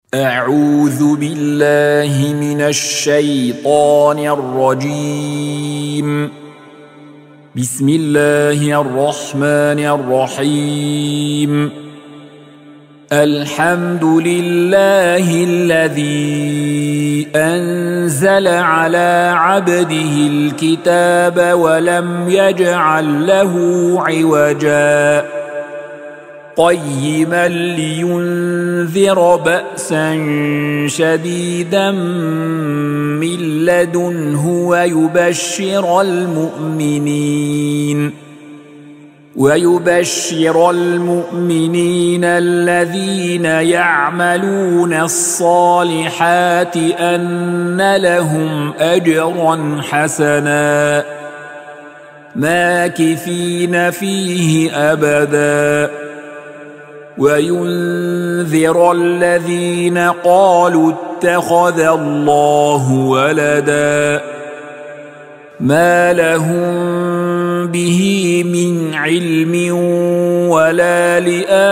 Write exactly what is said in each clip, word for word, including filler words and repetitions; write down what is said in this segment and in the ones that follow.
أعوذ بالله من الشيطان الرجيم. بسم الله الرحمن الرحيم. الحمد لله الذي أنزل على عبده الكتاب ولم يجعل له عوجا قيما لينذر بأسا شديدا من لدنه ويبشر المؤمنين ويبشر المؤمنين الذين يعملون الصالحات أن لهم أجرا حسنا ماكثين فيه أبدا وينذر الذين قالوا اتخذ الله ولدا ما لهم به من علم ولا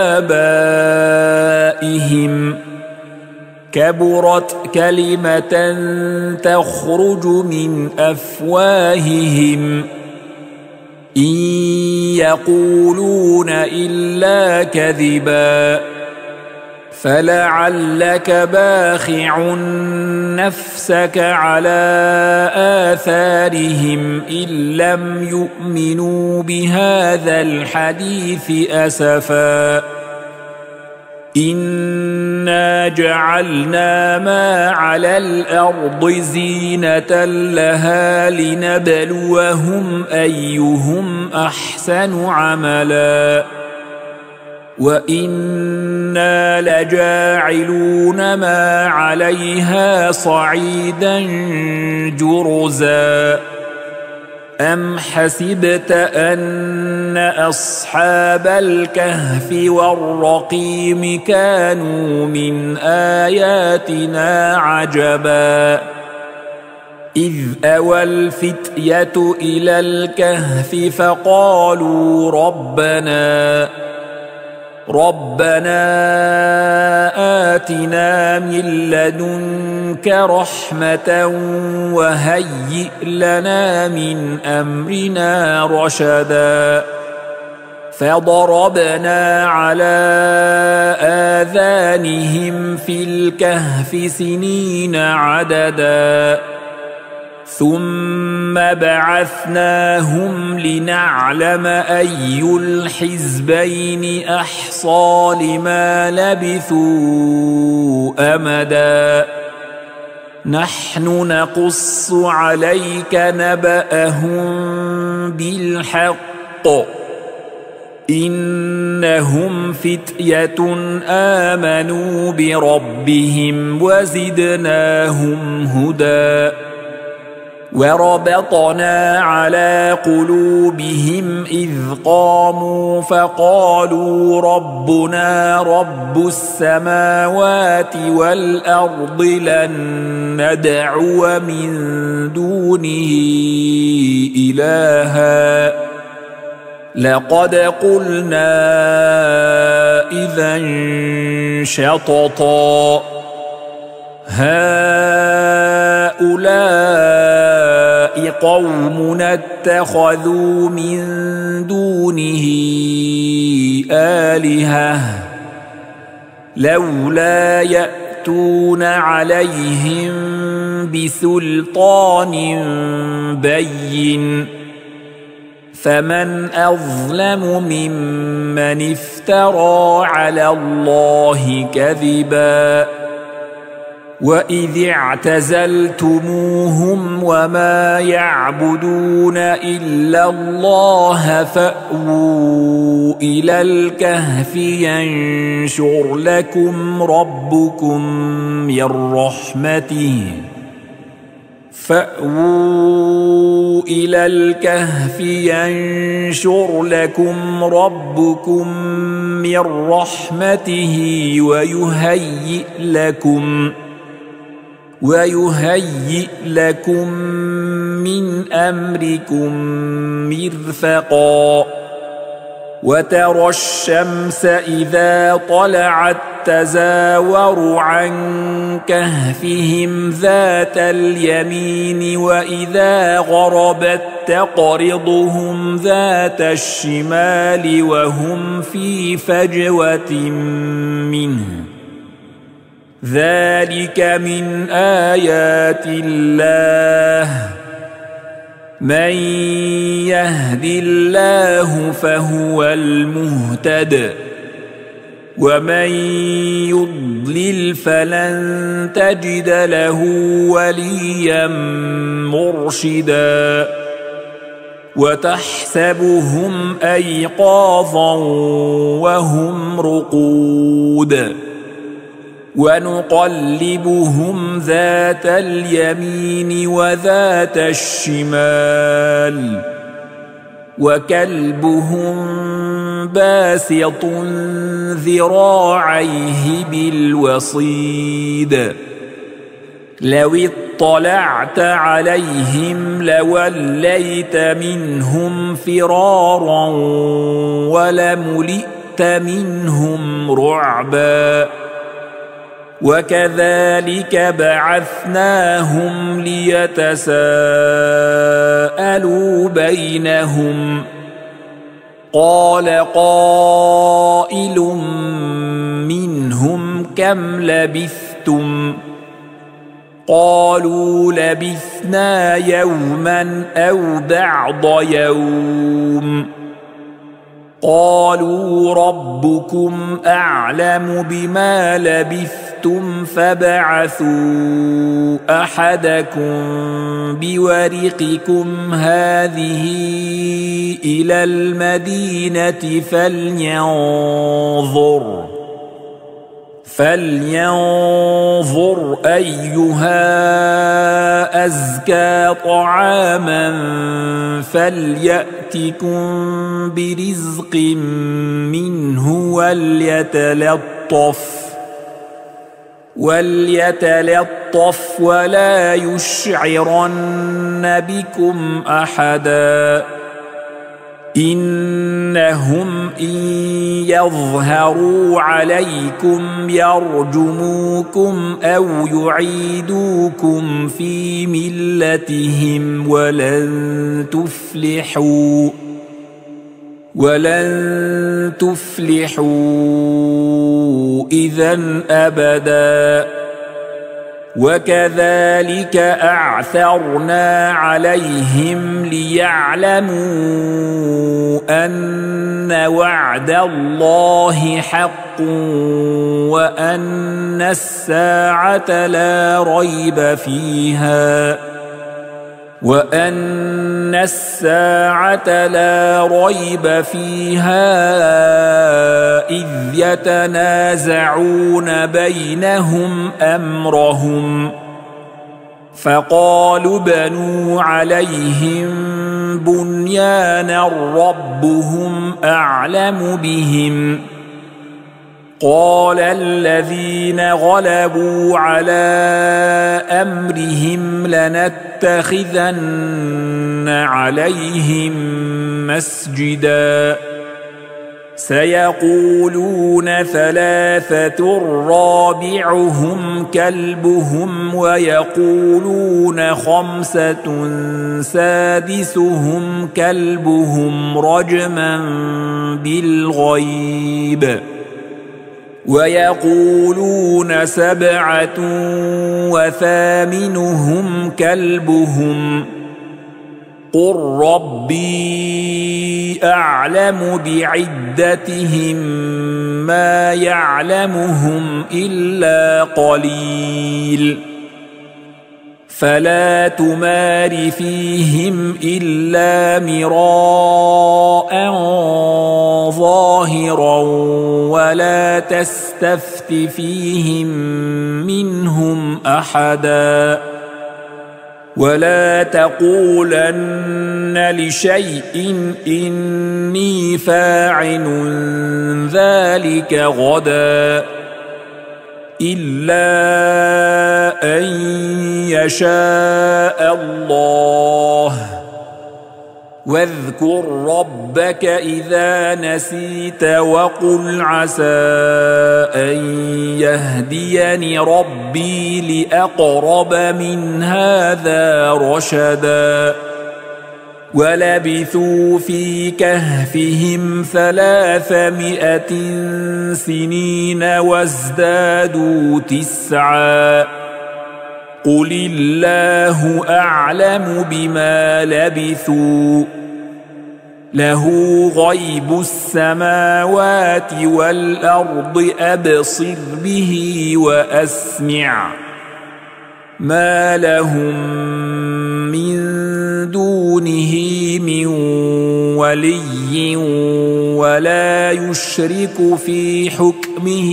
لآبائهم كبرت كلمة تخرج من أفواههم إن يقولون إلا كذبا فلعلك باخع نفسك على آثارهم إن لم يؤمنوا بهذا الحديث أسفا إنا جعلنا ما على الأرض زينة لها لنبلوهم أيهم أحسن عملا وإنا لجاعلون ما عليها صعيدا جرزا أم حسبت أن أصحاب الكهف والرقيم كانوا من آياتنا عجبا إذ أوى الفتية إلى الكهف فقالوا ربنا ربنا آتنا من لدنك رحمة وهيئ لنا من أمرنا رشدا فضربنا على آذانهم في الكهف سنين عددا ثم بعثناهم لنعلم أي الحزبين أحصى لما لبثوا أمدا نحن نقص عليك نبأهم بالحق إنهم فتية آمنوا بربهم وزدناهم هدى وربطنا على قلوبهم إذ قاموا فقالوا ربنا رب السماوات والأرض لن ندعو من دونه إلها لقد قلنا إذا شططا هؤلاء قوم اتخذوا من دونه آلهة لولا يأتون عليهم بسلطان بين فمن أظلم ممن افترى على الله كذبا وإذ اعتزلتموهم وما يعبدون إلا الله فأووا إلى الكهف ينشر لكم ربكم من رحمته فأووا إلى الكهف ينشر لكم ربكم من رحمته ويهيئ لكم ويهيئ لكم من أمركم مرفقا وترى الشمس إذا طلعت تزاور عن كهفهم ذات اليمين وإذا غربت تقرضهم ذات الشمال وهم في فجوة منه ذلك من آيات الله من يهد الله فهو المهتد ومن يضلل فلن تجد له وليا مرشدا وتحسبهم أيقاظا وهم رقود ونقلبهم ذات اليمين وذات الشمال وكلبهم باسط ذراعيه بالوصيد لو اطلعت عليهم لوليت منهم فرارا ولملئت منهم رعبا وكذلك بعثناهم ليتساءلوا بينهم قال قائل منهم كم لبثتم قالوا لبثنا يوما أو بعض يوم قالوا ربكم أعلم بما لبثتم فابعثوا أحدكم بورقكم هذه إلى المدينة فلينظر فلينظر أيها أزكى طعاما فليأتكم برزق منه وليتلطف وليتلطف ولا يشعرن بكم أحدا إنهم إن يظهروا عليكم يرجموكم أو يعيدوكم في ملتهم ولن تفلحوا ولن تفلحوا إذا أبدا وكذلك أعثرنا عليهم ليعلموا أن وعد الله حق وأن الساعة لا ريب فيها وأن الساعة لا ريب فيها إذ يتنازعون بينهم أمرهم فقالوا بنوا عليهم بنيانا ربهم أعلم بهم قال الذين غلبوا على أمرهم لنتخذن عليهم مسجدا سيقولون ثلاثة رابعهم كلبهم ويقولون خمسة سادسهم كلبهم رجما بالغيب ويقولون سبعة وثامنهم كلبهم قل ربي أعلم بعدتهم ما يعلمهم إلا قليل فلا تمار فيهم إلا مراء ظاهرا ولا تستفت فيهم منهم أحدا ولا تقولن لشيء إني فاعل ذلك غدا إلا أن يشاء الله واذكر ربك إذا نسيت وقل عسى أن يهديني ربي لأقرب من هذا رشدا ولبثوا في كهفهم ثلاثمائة سنين وازدادوا تسعا قل الله أعلم بما لبثوا له غيب السماوات والأرض أبصر به وأسمع ما لهم من دونه من ولي ولا يشرك في حكمه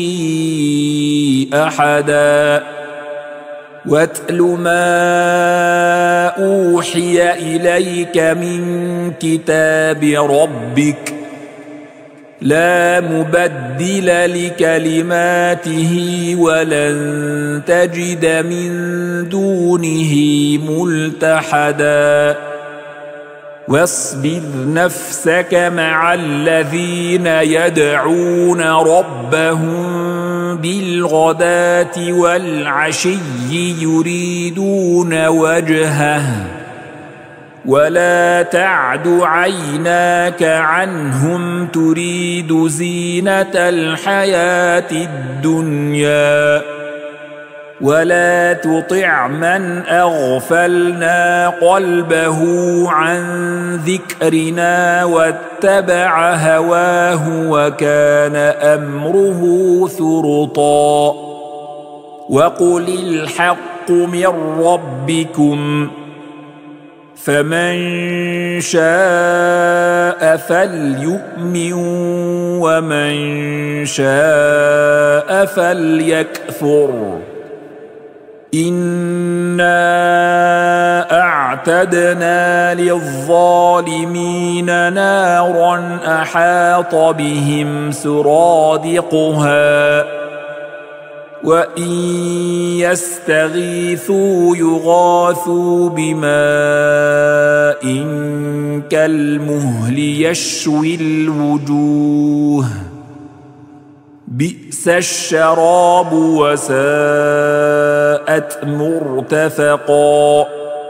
أحدا واتل ما أوحي إليك من كتاب ربك لا مبدل لكلماته ولن تجد من دونه ملتحدا واصبر نفسك مع الذين يدعون ربهم بالغداة والعشي يريدون وجهه ولا تعد عيناك عنهم تريد زينة الحياة الدنيا ولا تطع من أغفلنا قلبه عن ذكرنا واتبع هواه وكان أمره فرطا وقل الحق من ربكم فمن شاء فليؤمن ومن شاء فليكفر إنا أعتدنا للظالمين نارا أحاط بهم سرادقها وإن يستغيثوا يغاثوا بماء كالمهل يشوي الوجوه بئس الشراب وساءت مرتفقا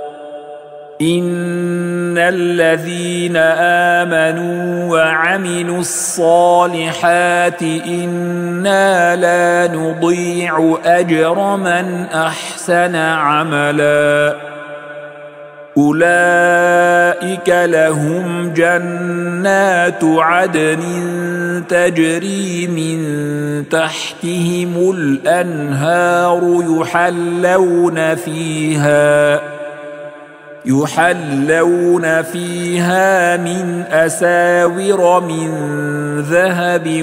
إن الذين آمنوا وعملوا الصالحات إنا لا نضيع أجر من أحسن عملا أولئك لهم جنات عدن تجري من تحتهم الأنهار يحلون فيها يحلون فيها من أساور من ذهب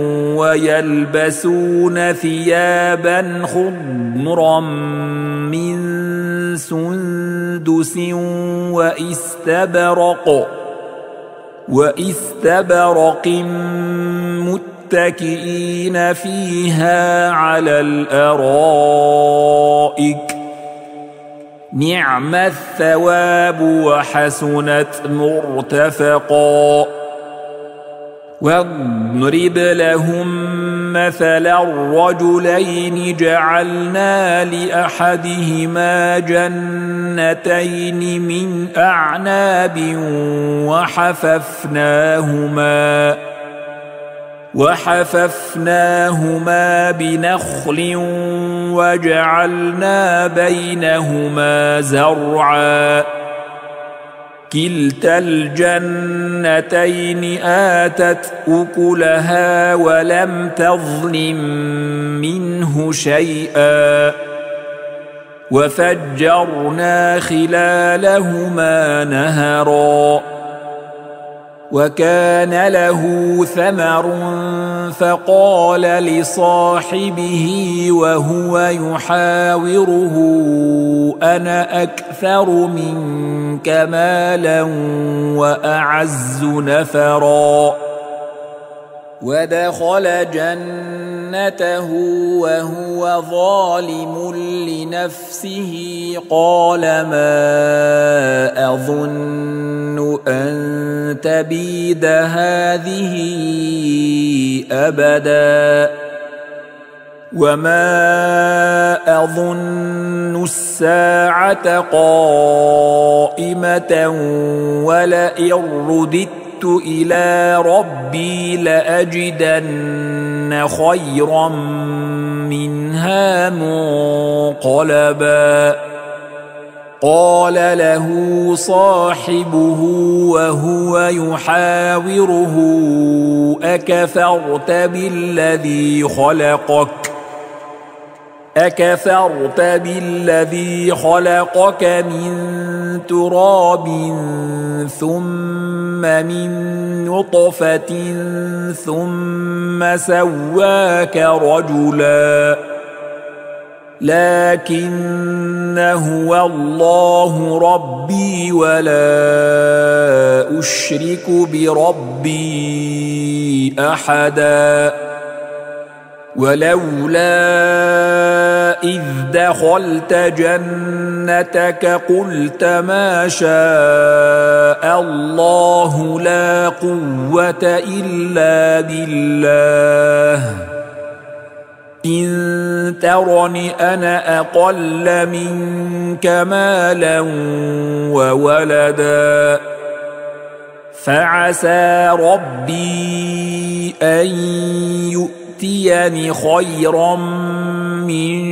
ويلبسون ثيابا خضرا من سندس وإستبرق وإستبرق متكئين فيها على الأرائك نعم الثواب وحسنت مرتفقا واضرب لهم مثلا الرجلين جعلنا لأحدهما جنتين من أعناب وحففناهما وحففناهما بنخل وجعلنا بينهما زرعا كلتا الجنتين آتت أكلها ولم تظلم منه شيئا وفجرنا خلالهما نهرا وكان له ثمر فقال لصاحبه وهو يحاوره أنا أكثر منك مالا وأعز نفرا ودخل جنته وهو ظالم لنفسه قال ما أظن أن تبيد هذه أبدا وما أظن الساعة قائمة ولئن رددت إلى ربي لأجدن خيرا منها منقلبا قال له صاحبه وهو يحاوره أكفرت بالذي خلقك أكفرت بالذي خلقك من تراب ثم من نطفة ثم سواك رجلا لكن هو الله ربي ولا أشرك بربي أحدا ولولا إذ دخلت جنتك قلت ما شاء الله لا قوة إلا بالله إن ترني أنا أقل منك مالا وولدا فعسى ربي أن يؤتيني خيرا من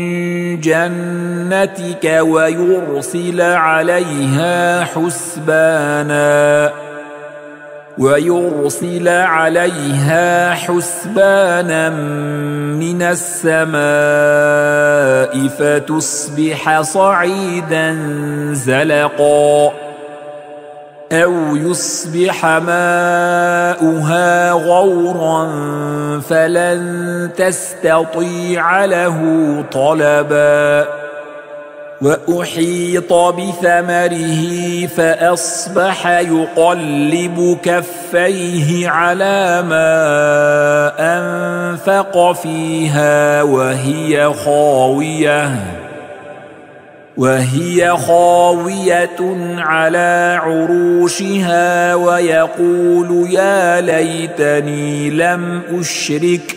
جنتك ويرسل عليها حسبانا ويرسل عليها حسبانا من السماء فتصبح صعيدا زلقا أو يصبح ماؤها غورا فلن تستطيع له طلبا وأحيط بثمره فأصبح يقلب كفيه على ما أنفق فيها وهي خاوية وهي خاوية على عروشها ويقول يا ليتني لم أشرك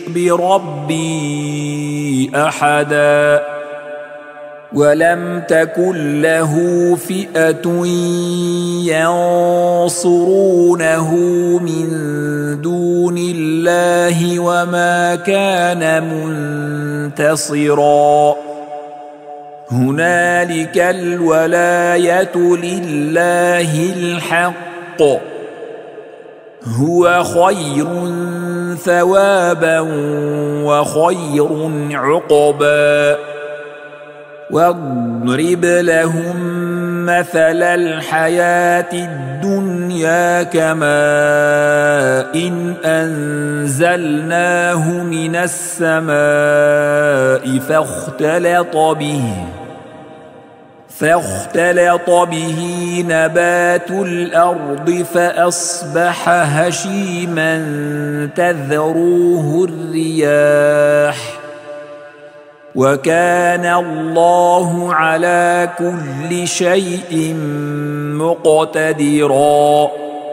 بربي أحدا ولم تكن له فئة ينصرونه من دون الله وما كان منتصرا هنالك الولاية لله الحق هو خير ثوابا وخير عقبا واضرب لهم مثل الحياة الدنيا كماء إن أنزلناه من السماء فاختلط به فاختلط به نبات الأرض فأصبح هشيما تذروه الرياح وكان الله على كل شيء مقتدرا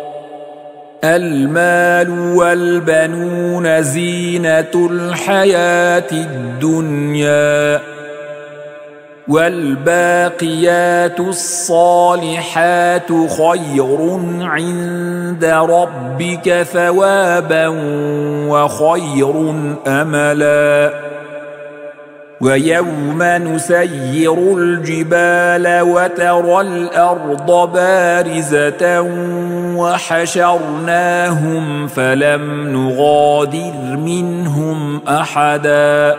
المال والبنون زينة الحياة الدنيا والباقيات الصالحات خير عند ربك ثوابا وخير أملا ويوم نسير الجبال وترى الأرض بارزة وحشرناهم فلم نغادر منهم أحدا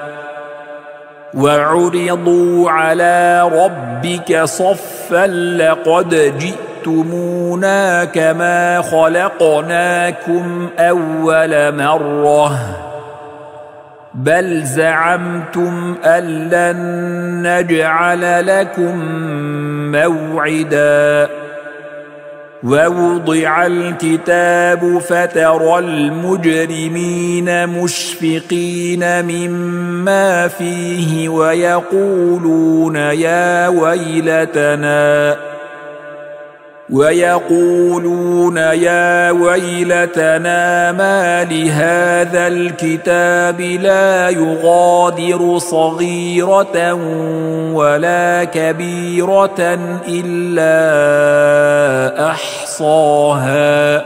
وعرضوا على ربك صفا لقد جئتمونا كما خلقناكم أول مرة بل زعمتم أن لن نجعل لكم موعدا ووضع الكتاب فترى المجرمين مشفقين مما فيه ويقولون يا ويلتنا ويقولون يا ويلتنا ما لهذا الكتاب لا يغادر صغيرة ولا كبيرة إلا أحصاها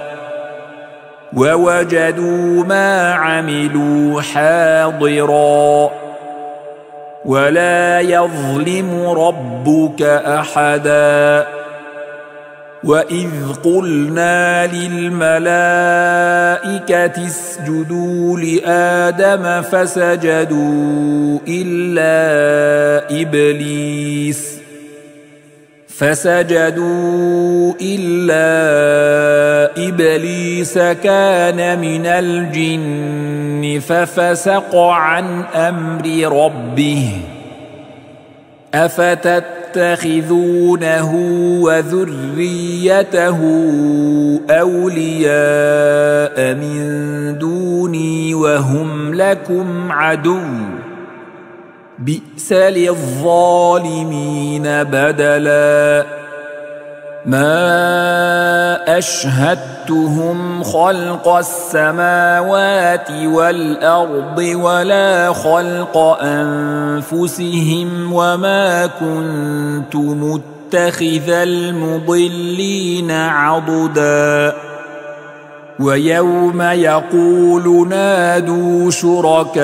ووجدوا ما عملوا حاضرا ولا يظلم ربك أحدا وإذ قلنا للملائكة اسجدوا لآدم فسجدوا إلا إبليس فسجدوا إلا إبليس كان من الجن ففسق عن أمر ربه أفتتخذونه وذريته أولياء من دوني وهم لكم عدو بئس للظالمين بدلا ما أشهدتهم خلق السماوات والأرض ولا خلق أنفسهم وما كنت متخذ المضلين عضدا ويوم يقول نادوا شركائي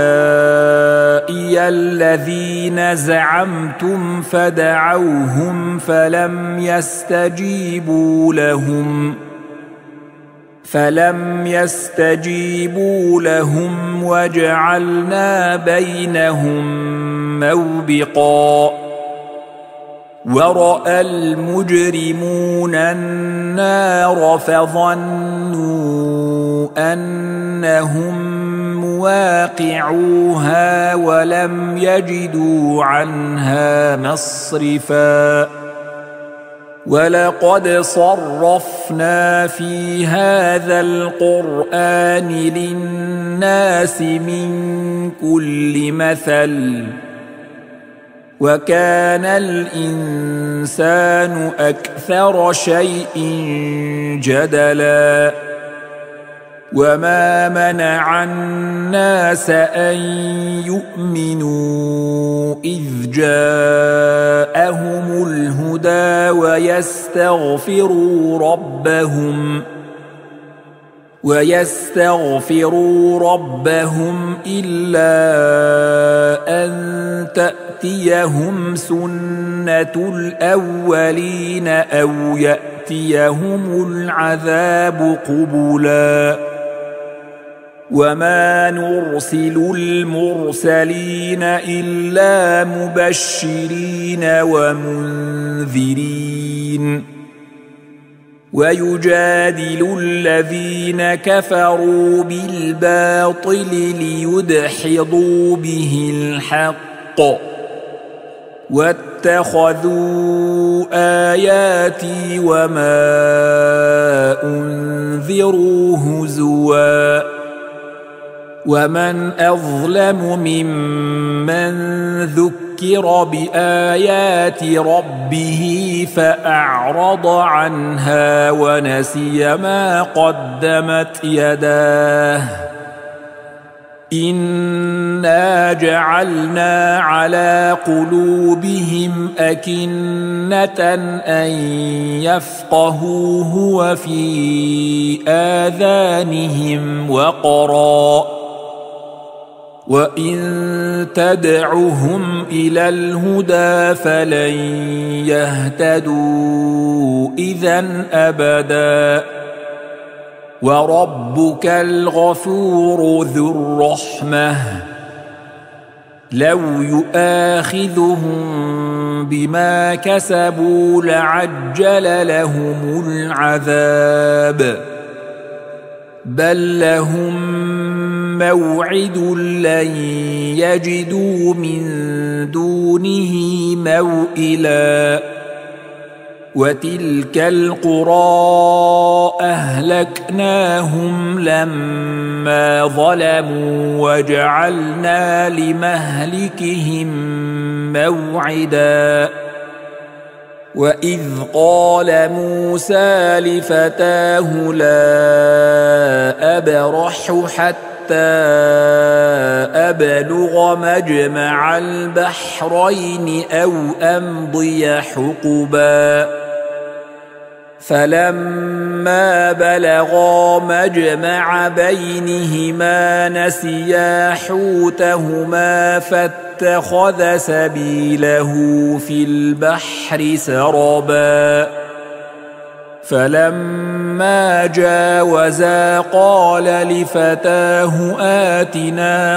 الذين زعمتم فدعوهم فلم يستجيبوا لهم فلم يستجيبوا لهم وجعلنا بينهم موبقا ورأى المجرمون النار فظنوا أنهم مواقعوها ولم يجدوا عنها مصرفا ولقد صرفنا في هذا القرآن للناس من كل مثل وكان الإنسان أكثر شيء جدلا وما منع الناس أن يؤمنوا إذ جاءهم الهدى ويستغفروا ربهم ويستغفروا ربهم إلا أن تأتيهم سنة الأولين أو يأتيهم العذاب قبلا وما نرسل المرسلين إلا مبشرين ومنذرين ويجادل الذين كفروا بالباطل ليدحضوا به الحق واتخذوا آياتي وما أنذروا هزوا ومن أظلم ممن ذكر بآيات ربه فأعرض عنها ونسي ما قدمت يداه إنا جعلنا على قلوبهم أكنة أن يفقهوه وفي آذانهم وقرا وإن تدعهم إلى الهدى فلن يهتدوا إذن أبدا وربك الغفور ذو الرحمة لو يؤاخذهم بما كسبوا لعجل لهم العذاب بل لهم موعد لن يجدوا من دونه موئلا وتلك القرى أهلكناهم لما ظلموا وجعلنا لمهلكهم موعدا وإذ قال موسى لفتاه لا أبرح حتى أبلغ مجمع البحرين أو أمضي حقبا فلما بلغا مجمع بينهما نسيا حوتهما فاتخذ سبيله في البحر سربا فلما جاوزا قال لفتاه آتنا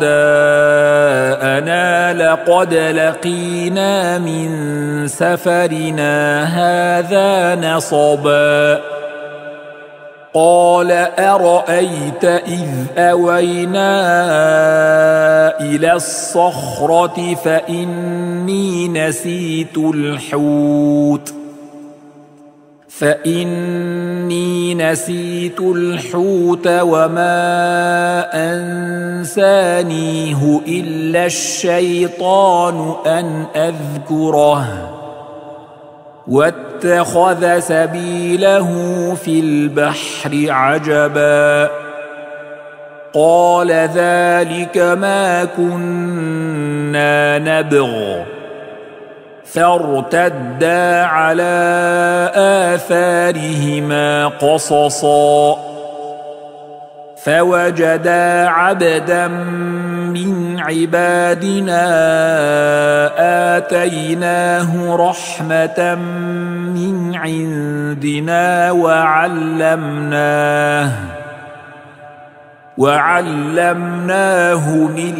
غداءنا لقد لقينا من سفرنا هذا نصبا قال أرأيت إذ أوينا إلى الصخرة فإني نسيت الحوت فإني نسيت الحوت وما أنسانيه إلا الشيطان أن أذكره واتخذ سبيله في البحر عجبا قال ذلك ما كنا نبغ فارتدا على آثارهما قصصا فوجدا عبدا من عبادنا آتيناه رحمة من عندنا وعلمناه وعلمناه من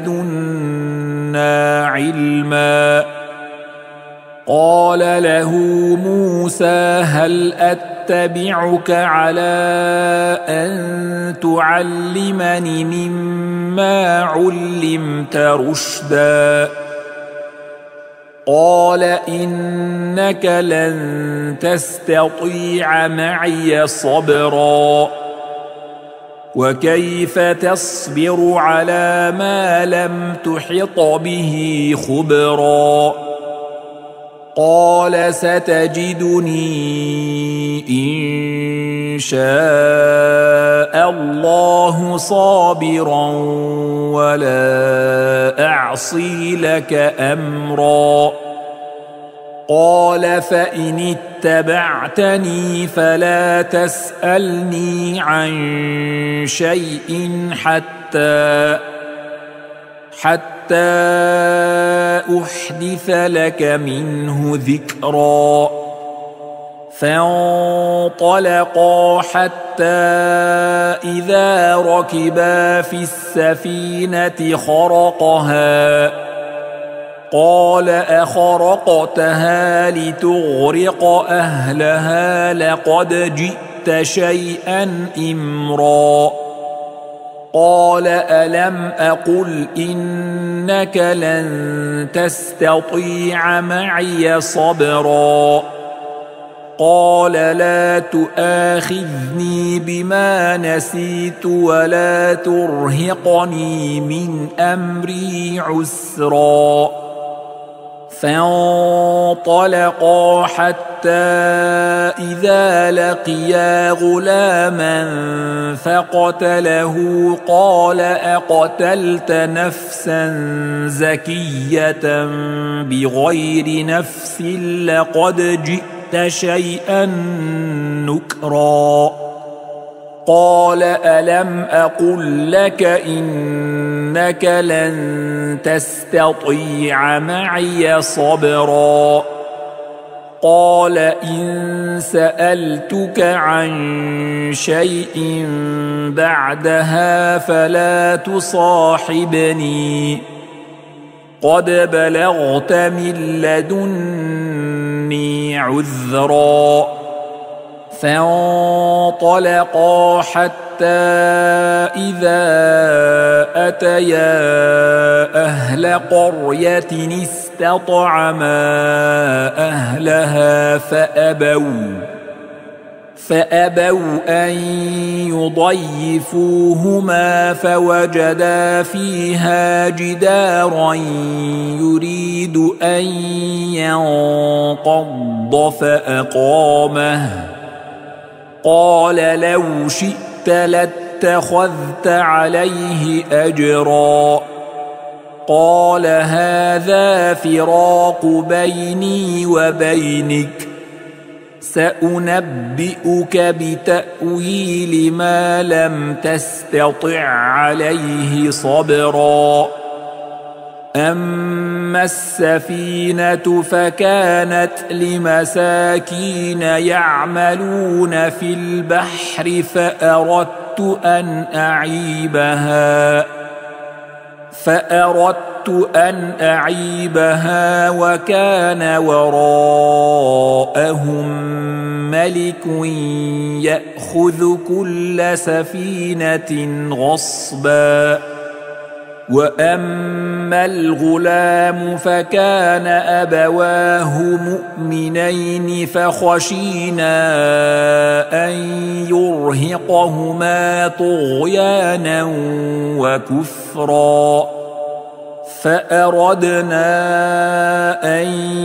لدنا علما قال له موسى هل أتبعك على أن تعلمني مما علمت رشدا قال إنك لن تستطيع معي صبرا وكيف تصبر على ما لم تحط به خبرا قال ستجدني إن شاء الله صابرا ولا أعصي لك أمرا قال فإن اتبعتني فلا تسألني عن شيء حتى حتى أحدث لك منه ذكرا فانطلقا حتى إذا ركبا في السفينة خرقها قال أخرقتها لتغرق أهلها لقد جئت شيئا إمرا قال ألم أقل إنك لن تستطيع معي صبرا قال لا تؤاخذني بما نسيت ولا ترهقني من أمري عسرا فانطلقا حتى إذا لقيا غلاما فقتله قال أقتلت نفسا زكية بغير نفس لقد جئت شيئا نكرا قال ألم أقل لك إنك لن تستطيع معي صبرا قال إن سألتك عن شيء بعدها فلا تصاحبني قد بلغت من لدني عذرا فانطلقا حتى إذا أتيا أهل قرية استطعما أهلها فأبوا فأبوا أن يضيفوهما فوجدا فيها جدارا يريد أن ينقض فأقامه قال لو شئت لاتخذت عليه أجرا قال هذا فراق بيني وبينك سأنبئك بتأويل ما لم تستطع عليه صبرا أما السفينة فكانت لمساكين يعملون في البحر فأردت أن أعيبها فأردت أن أعيبها وكان وراءهم ملك يأخذ كل سفينة غصبا وأما الغلام فكان أبواه مؤمنين فخشينا أن يرهقهما طغيانا وكفرا فأردنا أن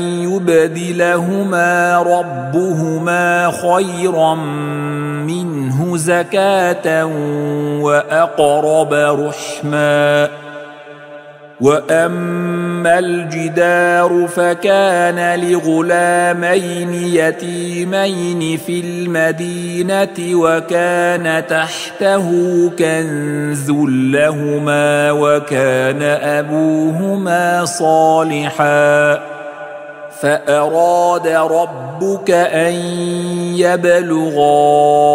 يبدلهما ربهما خيرا منه زكاة وأقرب رحما وأما الجدار فكان لغلامين يتيمين في المدينة وكان تحته كنز لهما وكان أبوهما صالحا فأراد ربك أن يبلغا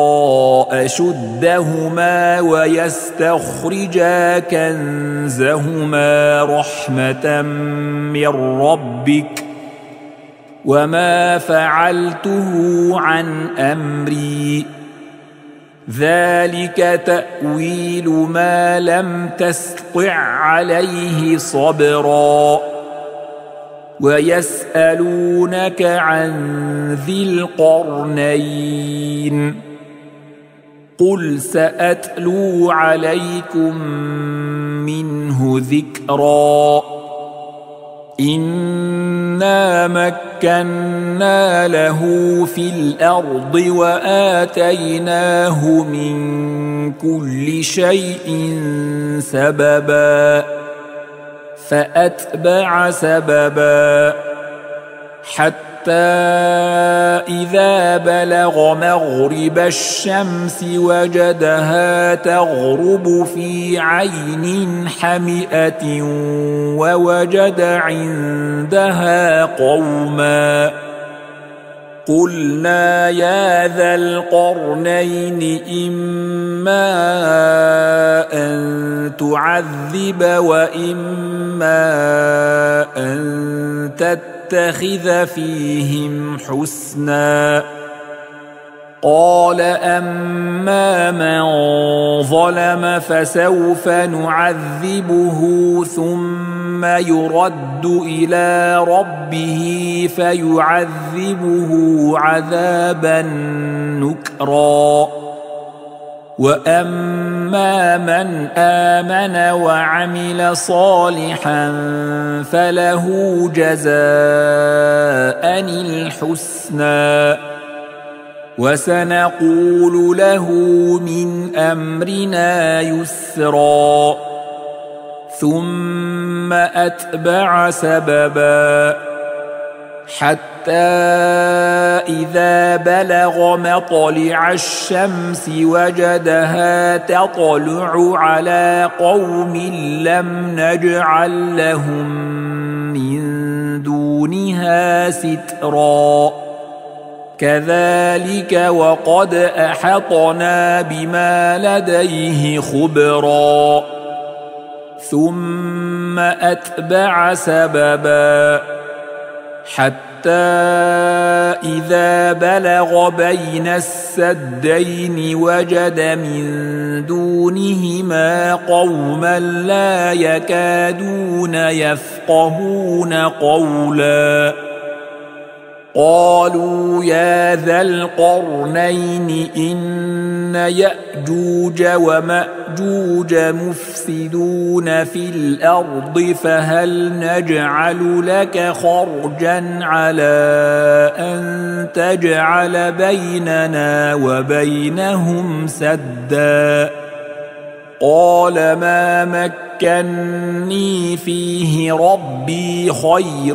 أشدهما ويستخرجا كنزهما رحمة من ربك وما فعلته عن أمري ذلك تأويل ما لم تستطع عليه صبرا ويسألونك عن ذي القرنين قل سأتلو عليكم منه ذكرا إنا مكنا له في الأرض وآتيناه من كل شيء سببا فأتبع سببا حتى إذا بلغ مغرب الشمس وجدها تغرب في عين حمئة ووجد عندها قوما قلنا يا ذا القرنين إما أن تعذب وإما أن تتخذ فيهم حسنا قال أما من ظلم فسوف نعذبه ثم يرد إلى ربه فيعذبه عذابا نكرا وأما من آمن وعمل صالحا فله جزاء الحسنى وسنقول له من أمرنا يسرا ثم أتبع سببا حتى إذا بلغ مطلع الشمس وجدها تطلع على قوم لم نجعل لهم من دونها سترا كذلك وقد أحطنا بما لديه خبرا ثم أتبع سببا حتى إذا بلغ بين السدين وجد من دونهما قوما لا يكادون يفقهون قولا قالوا يا ذا القرنين إن يأجوج ومأجوج مفسدون في الأرض فهل نجعل لك خرجا على أن تجعل بيننا وبينهم سدا قال ما مكني فيه ربي خير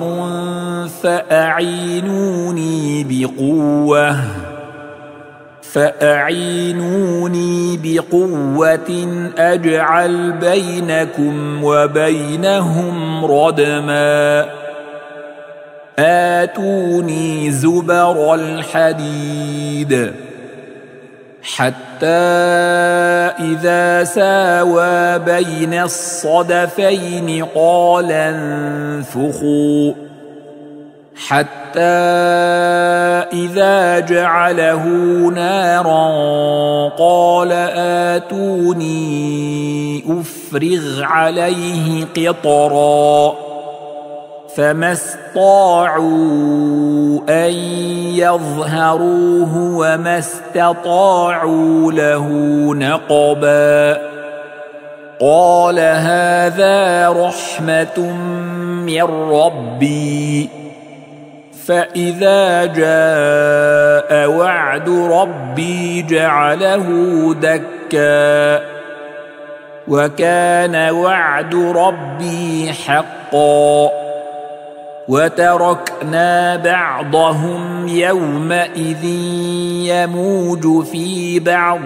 فأعينوني بقوة فأعينوني بقوة أجعل بينكم وبينهم ردما آتوني زبر الحديد حتى إذا ساوى بين الصدفين قال انفخوا حتى إذا جعله نارا قال آتوني أفرغ عليه قطرا فما استطاعوا أن يظهروه وما استطاعوا له نقبا قال هذا رحمة من ربي فإذا جاء وعد ربي جعله دكا وكان وعد ربي حقا وتركنا بعضهم يومئذ يموج في بعض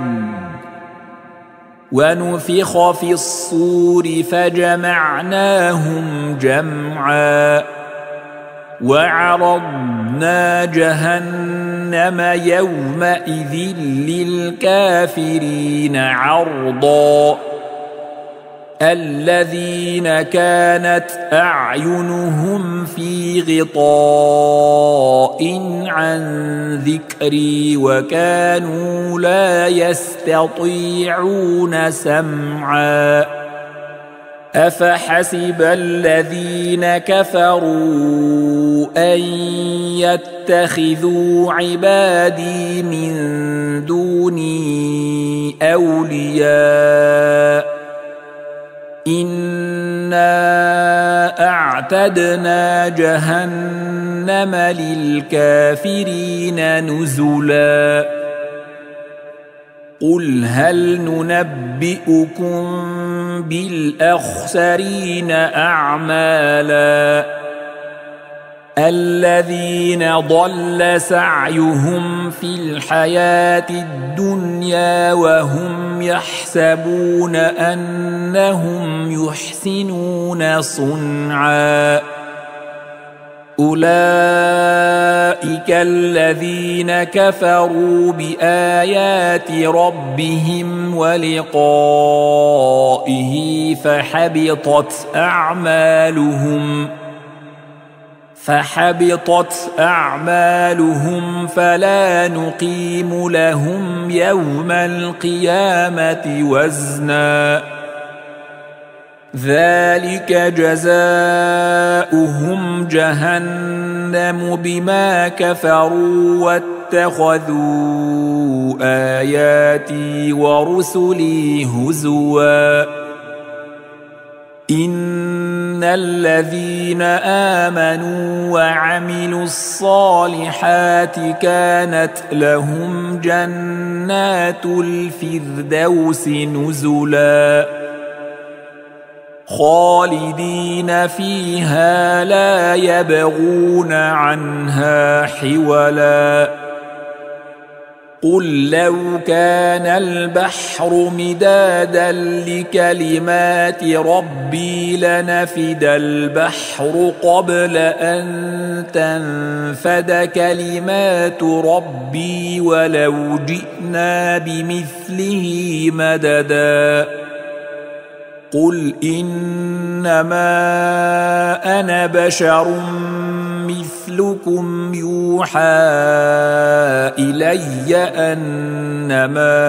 ونفخ في الصور فجمعناهم جمعا وعرضنا جهنم يومئذ للكافرين عرضا الذين كانت أعينهم في غطاء عن ذكري وكانوا لا يستطيعون سمعا أفحسب الذين كفروا أن يتخذوا عبادي من دوني أولياء إنا أعتدنا جهنم للكافرين نزلا قل هل ننبئكم بالأخسرين أعمالا الذين ضل سعيهم في الحياة الدنيا وهم يحسبون أنهم يحسنون صنعا أولئك الذين كفروا بآيات ربهم ولقائه فحبطت أعمالهم فحبطت أعمالهم فلا نقيم لهم يوم القيامة وزنا ذلك جزاؤهم جهنم بما كفروا واتخذوا آياتي ورسلي هزوا إن الذين آمنوا وعملوا الصالحات كانت لهم جنات الفردوس نزلا خالدين فيها لا يبغون عنها حولا قل لو كان البحر مدادا لكلمات ربي لنفد البحر قبل أن تنفد كلمات ربي ولو جئنا بمثله مددا قل إنما أنا بشر مثلكم كلكم يوحى إلي أنما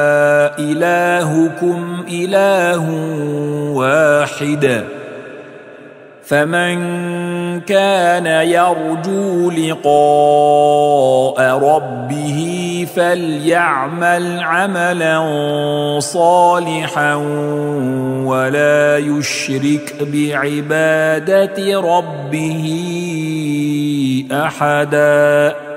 إلهكم إله واحد فمن كان يرجو لقاء ربه فليعمل عملا صالحا ولا يشرك بعبادة ربه أحدا.